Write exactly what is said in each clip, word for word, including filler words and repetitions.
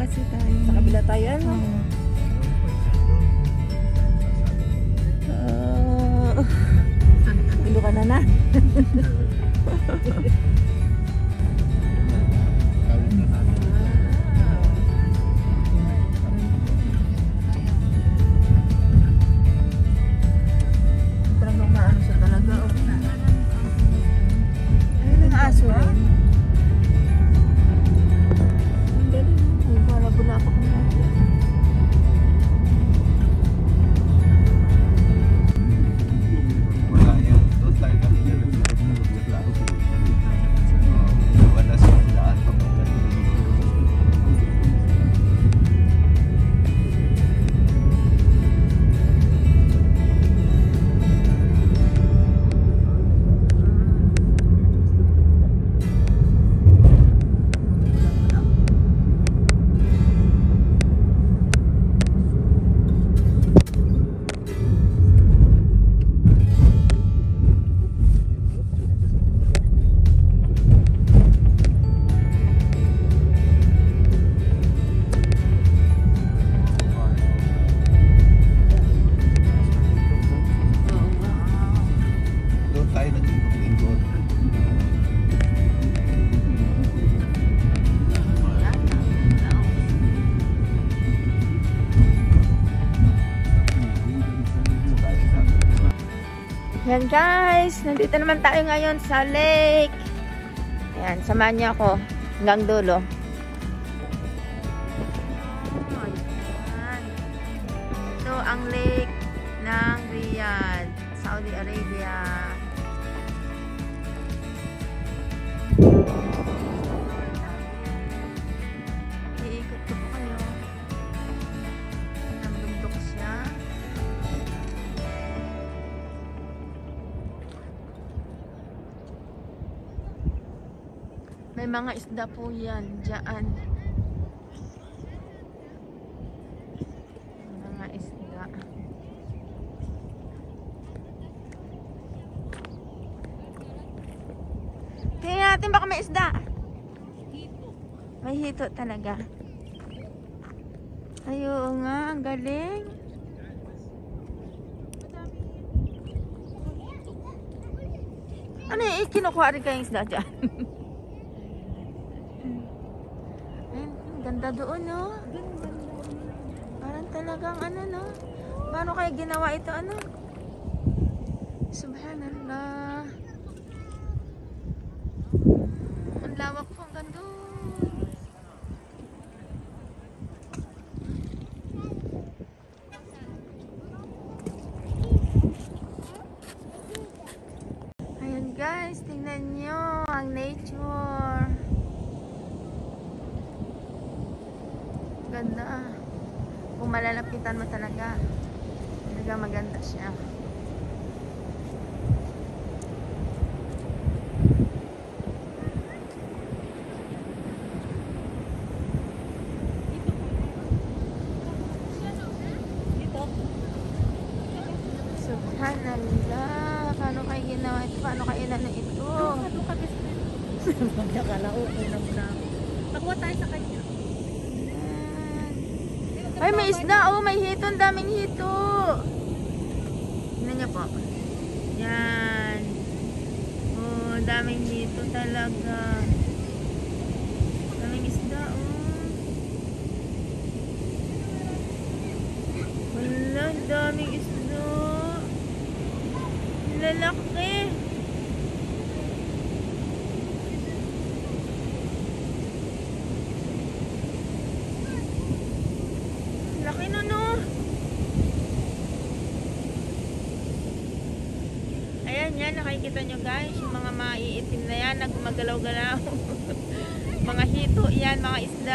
kasi tayo. Sa kabila tayo, ano? Uh, Pilo ka na na. Parang maano siya talaga. Ay, ng aso rin. Ang galing. Ay, wala bula pa kung aso. Wala yan. Doon tayo kanina naglaro ko. Wala sa daan papunta dito. Doon tayo nag-lingkod. Yan guys, nandito naman tayo ngayon sa lake. Ayan, samahan niyo ako hanggang dulo. Ito ang lake ng Riyadh, Saudi Arabia. Iikot ko po kayo. Ang bundok siya. May mga isda po yan, dyan. Mga isda. Tingnan natin baka may isda. May hito talaga. Ayun nga, ang galing. Ano yung kinukuha rin kayong isda dyan? Ganda doon, no? Parang talagang ano, no? Paano kaya ginawa ito, ano? Subhanallah. Ang lawak po, ang ganda. Ayan guys, tingnan nyo ang nature. Ganda. Kung malalapitan mo talaga, talaga maganda siya. Subhanallah. Paano kayo ginawa ito? Paano kayo na ito? Ano ka business? Magkakala ko na muna. Nakuha tayo sa kanya. Ay, may isda. Oh, may hito. Ang daming hito. Tingnan niyo po. Yan. Oh, daming hito talaga. Daming isda. Oh. Wala, daming isda. Lalaki. Laki na, no? Ayan yan, nakikita nyo guys, yung mga maiitim na yan, nagmagalaw-galaw. Mga hito yan, mga isda.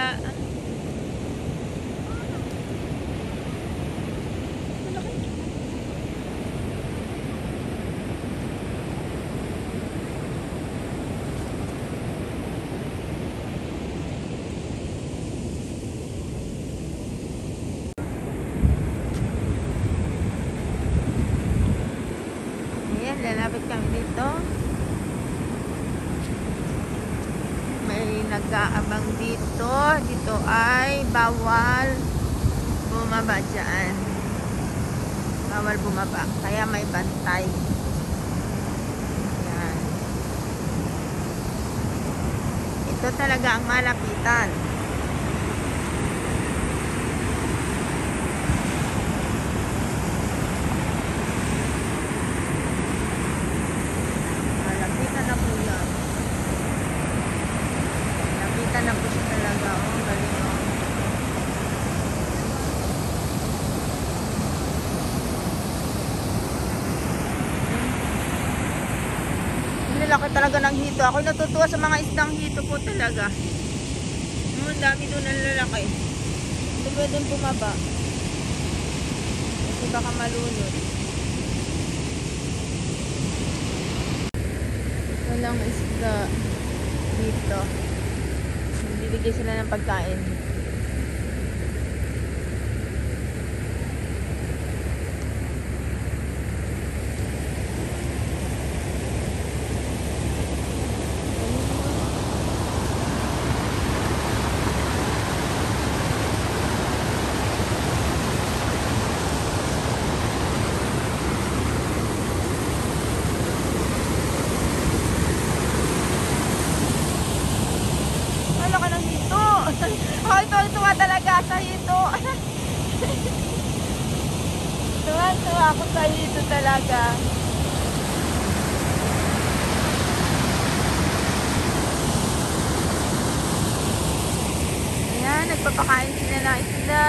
Lalapit kami dito. May maraming nag-aabang dito. Dito ay bawal bumaba dyan. Bawal bumaba. Kaya may bantay. Yan. Ito talaga ang malapitan. Malapitan na po yan. Malapitan na po siya talaga. Oh, galing oh. Laki talaga ng hito. Ako'y natutuwa sa mga isdang hito po talaga. Oh, ang dami doon ng lalaki. Hindi pwedeng bumaba. Kasi baka malunod. Walang isda dito. Bibigay sila ng pagkain. Ay, tuwa talaga sa hito. Tuwa-tuwa ako sa hito talaga. Ayan, nagpapakain sila ng isda.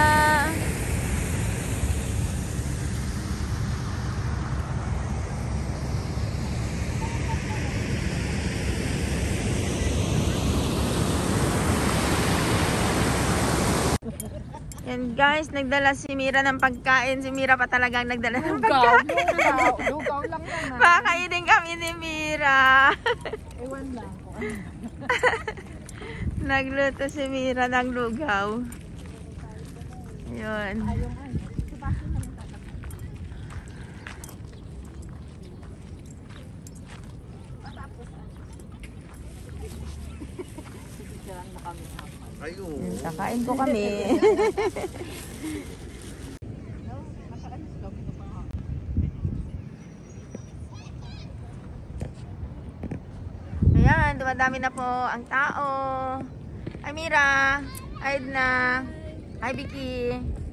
Yan guys, nagdala si Mira ng pagkain. Si Mira pa talagang nagdala ng pagkain. Lugaw, lugaw lang naman. Pakainin kami ni Mira. Ewan lang po. Nagluto si Mira ng lugaw. Yun. Ayun. Yun, kakain po kami. Ayan, dumadami na po ang tao. Ay, Mira. Ay, Edna. Hi, Vicky.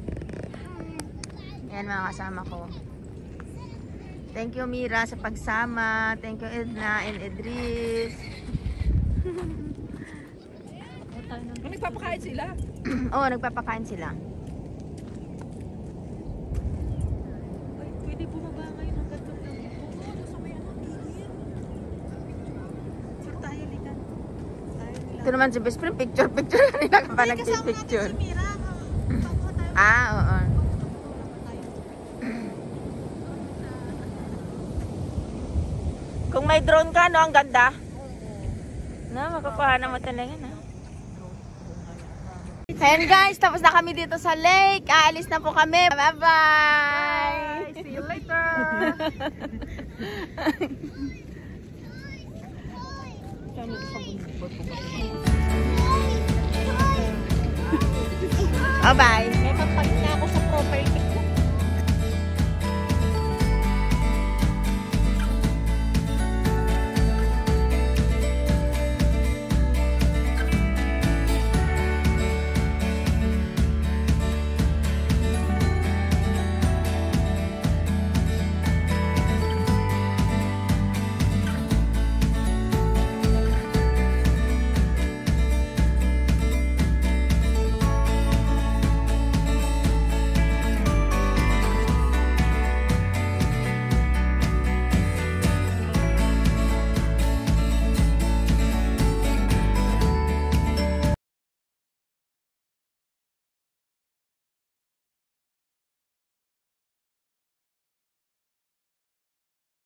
Ayan, mga kasama ko. Thank you, Mira, sa pagsama. Thank you, Edna and Idris. Nagpapakain sila. Oo, nagpapakain sila. Ay, pwede bumaba ngayon ang ganda ng ito. Oo, sa may ano, sure tayo, likan. Ito naman si best friend, picture, picture. Kanina ka pa nagpipicture. Si Mira. Pakuha tayo. Ah, oo. Kung may drone ka, no, ang ganda. No, makukuha na mo talaga, no? Ayan guys, tapos na kami dito sa lake. Aalis na po kami. Bye-bye! Bye! See you later! Oh, bye!